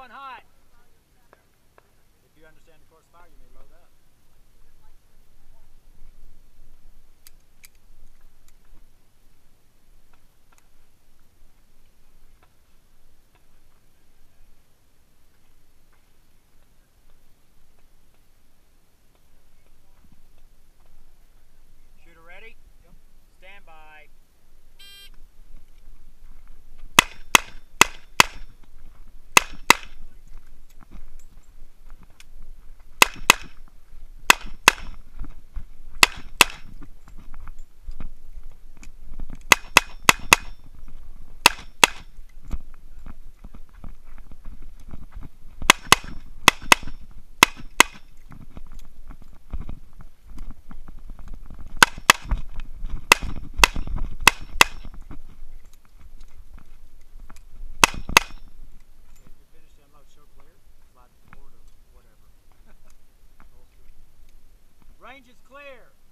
run hot. If you understand the course of fire, you may load up. Shooter ready? Yep. Stand by. Show clear, slide forward or whatever. Range is clear.